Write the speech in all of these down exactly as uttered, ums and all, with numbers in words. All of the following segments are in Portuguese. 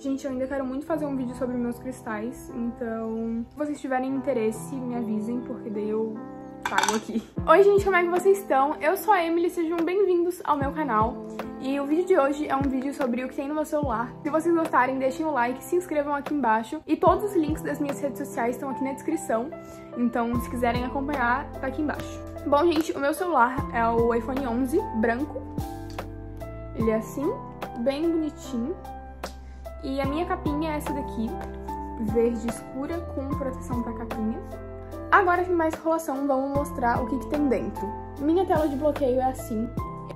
Gente, eu ainda quero muito fazer um vídeo sobre meus cristais, então se vocês tiverem interesse, me avisem, porque daí eu pago aqui. Oi, gente, como é que vocês estão? Eu sou a Emily, sejam bem-vindos ao meu canal. E o vídeo de hoje é um vídeo sobre o que tem no meu celular. Se vocês gostarem, deixem o like, se inscrevam aqui embaixo. E todos os links das minhas redes sociais estão aqui na descrição. Então, se quiserem acompanhar, tá aqui embaixo. Bom, gente, o meu celular é o iPhone onze branco. Ele é assim, bem bonitinho. E a minha capinha é essa daqui, verde escura com proteção pra capinha. Agora, sem mais enrolação, vamos mostrar o que, que tem dentro. Minha tela de bloqueio é assim.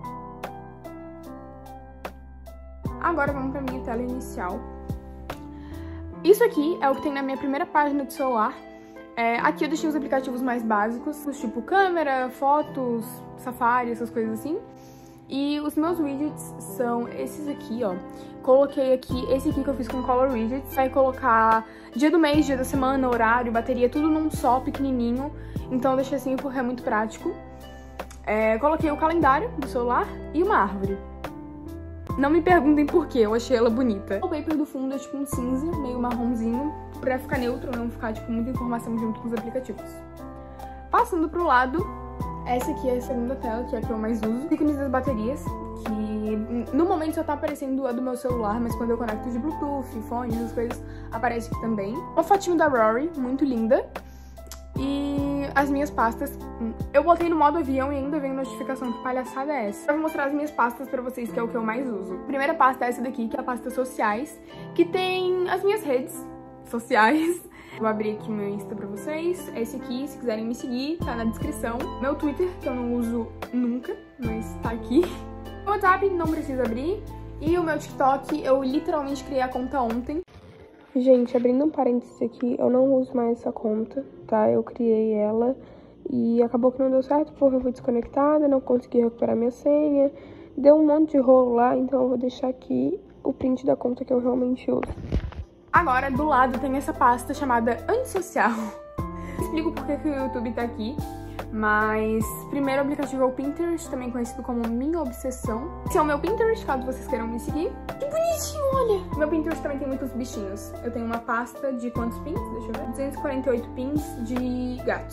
Agora vamos pra minha tela inicial. Isso aqui é o que tem na minha primeira página do celular. É, aqui eu deixei os aplicativos mais básicos, tipo câmera, fotos, Safari, essas coisas assim. E os meus widgets são esses aqui, ó. Coloquei aqui, esse aqui que eu fiz com Color Widgets. Vai colocar dia do mês, dia da semana, horário, bateria, tudo num só, pequenininho. Então eu deixei assim porque é muito prático. É, coloquei o calendário do celular e uma árvore. Não me perguntem por quê, eu achei ela bonita. O wallpaper do fundo é tipo um cinza, meio marronzinho, pra ficar neutro, não ficar tipo muita informação junto com os aplicativos. Passando pro lado, essa aqui é a segunda tela, que é a que eu mais uso. Ícones das baterias, que no momento só tá aparecendo a do meu celular, mas quando eu conecto de Bluetooth, fone, essas coisas, aparece aqui também. Uma fotinho da Rory, muito linda. E as minhas pastas, eu botei no modo avião e ainda vem notificação, que palhaçada é essa? Eu vou mostrar as minhas pastas pra vocês, que é o que eu mais uso. A primeira pasta é essa daqui, que é a pasta sociais, que tem as minhas redes sociais. Vou abrir aqui meu Insta pra vocês. Esse aqui, se quiserem me seguir, tá na descrição. Meu Twitter, que eu não uso nunca, mas tá aqui. O WhatsApp, não precisa abrir. E o meu TikTok, eu literalmente criei a conta ontem. Gente, abrindo um parênteses aqui, eu não uso mais essa conta, tá? Eu criei ela e acabou que não deu certo porque eu fui desconectada, não consegui recuperar minha senha. Deu um monte de rolo lá, então eu vou deixar aqui o print da conta que eu realmente uso. Agora, do lado, tem essa pasta chamada Antissocial. Explico por que que o YouTube tá aqui, mas primeiro o aplicativo é o Pinterest, também conhecido como Minha Obsessão. Esse é o meu Pinterest, caso vocês queiram me seguir. Que bonitinho, olha! Meu Pinterest também tem muitos bichinhos. Eu tenho uma pasta de quantos pins? Deixa eu ver. duzentos e quarenta e oito pins de gatos.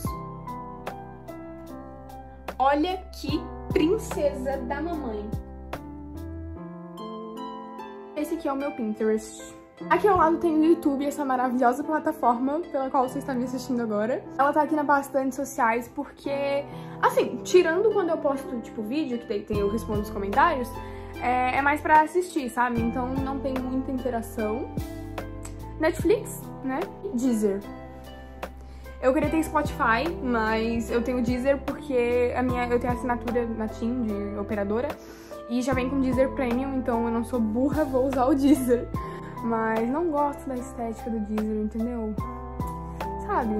Olha que princesa da mamãe. Esse aqui é o meu Pinterest. Aqui ao lado tem o YouTube, essa maravilhosa plataforma pela qual você está me assistindo agora. Ela tá aqui na pasta de sociais porque, assim, tirando quando eu posto, tipo, vídeo, que daí tem, eu respondo os comentários, é, é mais pra assistir, sabe? Então não tem muita interação. Netflix, né? E Deezer. Eu queria ter Spotify, mas eu tenho Deezer porque a minha, eu tenho assinatura na TIM de operadora e já vem com Deezer Premium, então eu não sou burra, vou usar o Deezer. Mas não gosto da estética do Deezer, entendeu? Sabe?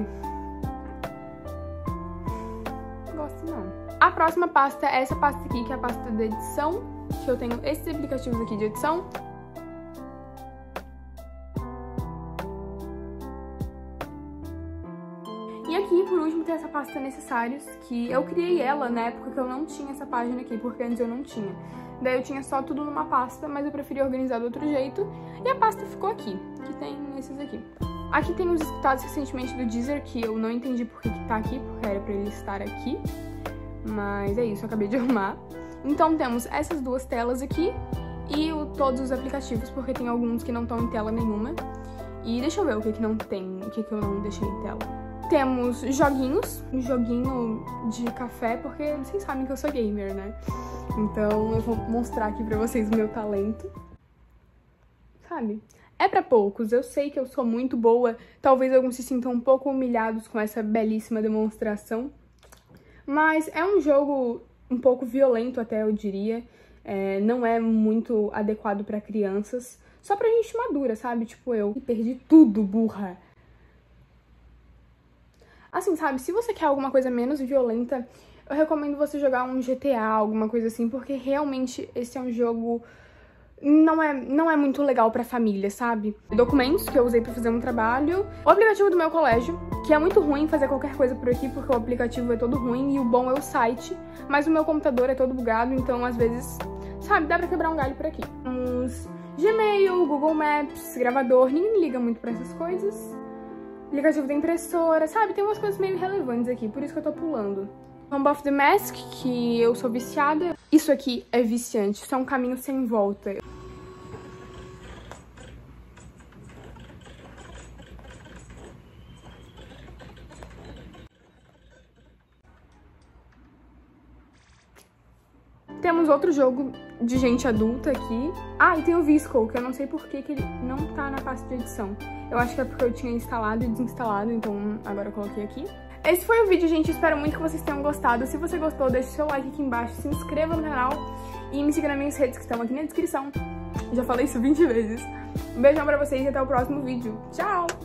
Não gosto não. A próxima pasta é essa pasta aqui, que é a pasta de edição, que eu tenho esses aplicativos aqui de edição. E aqui, por último, tem essa pasta necessários, que eu criei ela na época que eu não tinha essa página aqui, porque antes eu não tinha. Daí eu tinha só tudo numa pasta, mas eu preferi organizar do outro jeito. E a pasta ficou aqui, que tem esses aqui. Aqui tem os escutados recentemente do Deezer, que eu não entendi por que que tá aqui, porque era pra ele estar aqui. Mas é isso, eu acabei de arrumar. Então temos essas duas telas aqui e o, todos os aplicativos, porque tem alguns que não estão em tela nenhuma. E deixa eu ver o que que não tem, o que que eu não deixei em tela. Temos joguinhos, um joguinho de café, porque vocês sabem que eu sou gamer, né? Então eu vou mostrar aqui pra vocês o meu talento. Sabe? É pra poucos, eu sei que eu sou muito boa, talvez alguns se sintam um pouco humilhados com essa belíssima demonstração. Mas é um jogo um pouco violento até, eu diria. É, não é muito adequado pra crianças, só pra gente madura, sabe? Tipo eu. E perdi tudo, burra! Assim, sabe, se você quer alguma coisa menos violenta, eu recomendo você jogar um G T A, alguma coisa assim, porque realmente esse é um jogo... Não é, não é muito legal pra família, sabe? Documentos que eu usei pra fazer um trabalho. O aplicativo do meu colégio, que é muito ruim fazer qualquer coisa por aqui, porque o aplicativo é todo ruim e o bom é o site. Mas o meu computador é todo bugado, então às vezes, sabe, dá pra quebrar um galho por aqui. Uns Gmail, Google Maps, gravador, ninguém liga muito pra essas coisas. Aplicativo da impressora, sabe? Tem umas coisas meio relevantes aqui, por isso que eu tô pulando. Tomb of the Mask, que eu sou viciada. Isso aqui é viciante, isso é um caminho sem volta. Temos outro jogo de gente adulta aqui. Ah, e tem o Visco, que eu não sei por que que ele não tá na pasta de edição. Eu acho que é porque eu tinha instalado e desinstalado, então agora eu coloquei aqui. Esse foi o vídeo, gente. Espero muito que vocês tenham gostado. Se você gostou, deixe seu like aqui embaixo, se inscreva no canal e me siga nas minhas redes que estão aqui na descrição. Já falei isso vinte vezes. Um beijão pra vocês e até o próximo vídeo. Tchau!